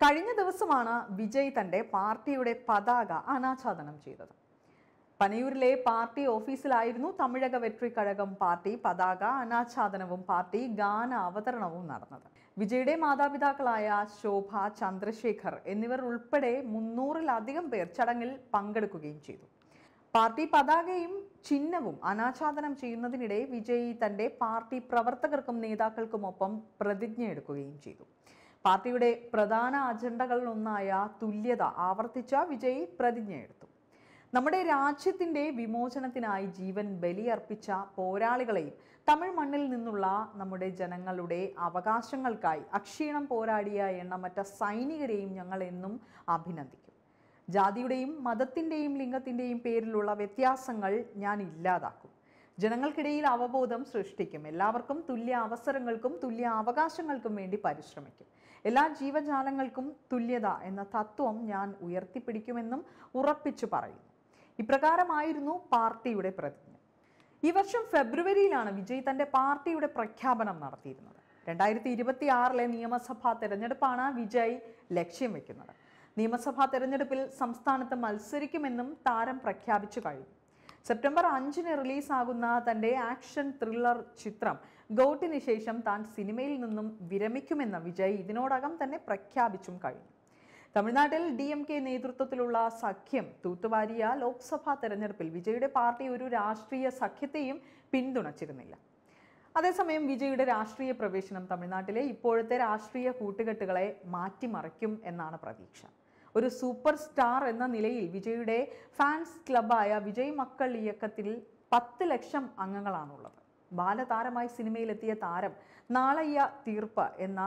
കഴിഞ്ഞ ദിവസമാണ് വിജയ് തന്റെ പാർട്ടിയുടെ പതാക അനാച്ഛാദനം ചെയ്തത്. പനയൂരിലെ പാർട്ടി ഓഫീസിലായിരുന്നു തമിഴക വെട്രി കഴകം പാർട്ടി പതാക അനാച്ഛാദനവും പാർട്ടി ഗാന അവതരണവും നടന്നത്. വിജയുടെ മാതാപിതാക്കളായ ശോഭ, ചന്ദ്രശേഖർ എന്നിവർ ഉൾപ്പെടെ 300-ലധികം പേർ ചടങ്ങിൽ പങ്കെടുക്കുകയും ചെയ്തു. പാർട്ടി പതാകയും ചിഹ്നവും അനാച്ഛാദനം ചെയ്യുന്നതിനിടെ വിജയ് തന്റെ പാർട്ടി പ്രവർത്തകർക്കും നേതാക്കൾക്കുമൊപ്പം പ്രതിജ്ഞയെടുക്കുകയും ചെയ്തു. പാർട്ടിയുടെ പ്രധാന അജണ്ടകളിലൊന്നായ തുല്യത ആവർത്തിച്ച വിജയ് പ്രതിജ്ഞയെടുത്തു. നമ്മുടെ രാജ്യത്തിന്റെ വിമോചനത്തിനായി ജീവൻ ബലിയർപ്പിച്ച പോരാളികളെയും തമിഴ് മണ്ണിൽ നിന്നുള്ള നമ്മുടെ ജനങ്ങളുടെ അവകാശങ്ങൾക്കായി അക്ഷീണം പോരാടിയ എണ്ണമറ്റ സൈനികരെയും ഞങ്ങൾ എന്നും അഭിനന്ദിക്കും. ജാതിയുടെയും മതത്തിന്റെയും ലിംഗത്തിന്റെയും പേരിലുള്ള വ്യത്യാസങ്ങൾ ഞാൻ ഇല്ലാതാക്കും. ജനങ്ങൾക്കിടയിൽ അവബോധം സൃഷ്ടിക്കും. എല്ലാവർക്കും തുല്യ അവസരങ്ങൾക്കും തുല്യ അവകാശങ്ങൾക്കും വേണ്ടി പരിശ്രമിക്കും. എല്ലാ ജീവജാലങ്ങൾക്കും തുല്യത എന്ന തത്വം ഞാൻ ഉയർത്തിപ്പിടിക്കുമെന്നും ഉറപ്പിച്ചു പറയുന്നു. ഇപ്രകാരമായിരുന്നു പാർട്ടിയുടെ പ്രതിജ്ഞ. ഈ വർഷം ഫെബ്രുവരിയിലാണ് വിജയ് തന്റെ പാർട്ടിയുടെ പ്രഖ്യാപനം നടത്തിയിരുന്നത്. 2026 നിയമസഭാ തെരഞ്ഞെടുപ്പാണ് വിജയ് ലക്ഷ്യം വെക്കുന്നത്. നിയമസഭാ തെരഞ്ഞെടുപ്പിൽ സംസ്ഥാനത്ത് മത്സരിക്കുമെന്നും താരം പ്രഖ്യാപിച്ചു കഴിഞ്ഞു. സെപ്റ്റംബർ 5 റിലീസാകുന്ന തന്റെ ആക്ഷൻ ത്രില്ലർ ചിത്രം ഗോട്ടിന് ശേഷം താൻ സിനിമയിൽ നിന്നും വിരമിക്കുമെന്ന് വിജയ് ഇതിനോടകം തന്നെ പ്രഖ്യാപിച്ചും കഴിഞ്ഞു. തമിഴ്നാട്ടിൽ DMK നേതൃത്വത്തിലുള്ള സഖ്യം തൂത്തുവാരിയ ലോക്സഭാ തെരഞ്ഞെടുപ്പിൽ വിജയുടെ പാർട്ടി ഒരു രാഷ്ട്രീയ സഖ്യത്തെയും പിന്തുണച്ചിരുന്നില്ല. അതേസമയം വിജയുടെ രാഷ്ട്രീയ പ്രവേശനം തമിഴ്നാട്ടിലെ ഇപ്പോഴത്തെ രാഷ്ട്രീയ കൂട്ടുകെട്ടുകളെ മാറ്റിമറിക്കും എന്നാണ് പ്രതീക്ഷ. ഒരു സൂപ്പർ സ്റ്റാർ എന്ന നിലയിൽ വിജയുടെ ഫാൻസ് ക്ലബായ വിജയ് മക്കൾ ഇയക്കത്തിൽ 10 ലക്ഷം അംഗങ്ങളാണുള്ളത്. ബാലതാരമായി സിനിമയിലെത്തിയ താരം നാളയ്യ തീർപ്പ് എന്ന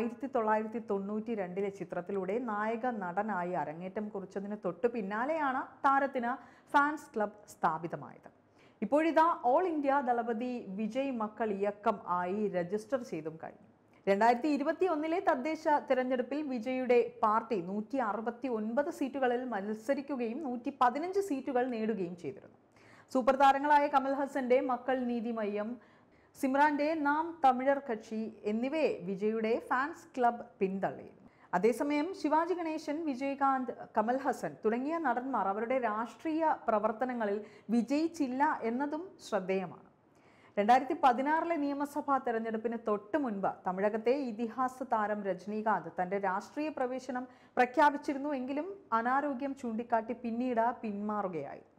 1992 ചിത്രത്തിലൂടെ നായക നടനായി അരങ്ങേറ്റം കുറിച്ചതിന് തൊട്ടു പിന്നാലെയാണ് താരത്തിന് ഫാൻസ് ക്ലബ് സ്ഥാപിതമായത്. ഇപ്പോഴിതാ ഓൾ ഇന്ത്യ ദളപതി വിജയ് മക്കൾ ഇയക്കം ആയി രജിസ്റ്റർ ചെയ്തും കഴിഞ്ഞു. 2021 തദ്ദേശ തിരഞ്ഞെടുപ്പിൽ വിജയുടെ പാർട്ടി 169 സീറ്റുകളിൽ മത്സരിക്കുകയും 115 സീറ്റുകൾ നേടുകയും ചെയ്തിരുന്നു. സൂപ്പർ താരങ്ങളായ കമൽ ഹസന്റെ മക്കൾ നീതി മയ്യം, സിമ്രാന്റെ നാം തമിഴർ കക്ഷി എന്നിവയെ വിജയുടെ ഫാൻസ് ക്ലബ് പിന്തള്ളിയിരുന്നു. അതേസമയം ശിവാജി ഗണേശൻ, വിജയകാന്ത്, കമൽ ഹസൻ തുടങ്ങിയ നടന്മാർ അവരുടെ രാഷ്ട്രീയ പ്രവർത്തനങ്ങളിൽ വിജയിച്ചില്ല എന്നതും ശ്രദ്ധേയമാണ്. 2016 നിയമസഭാ തെരഞ്ഞെടുപ്പിന് തൊട്ട് മുൻപ് തമിഴകത്തെ ഇതിഹാസ താരം രജനീകാന്ത് തന്റെ രാഷ്ട്രീയ പ്രവേശനം പ്രഖ്യാപിച്ചിരുന്നുവെങ്കിലും അനാരോഗ്യം ചൂണ്ടിക്കാട്ടി പിന്നീട് പിന്മാറുകയായി.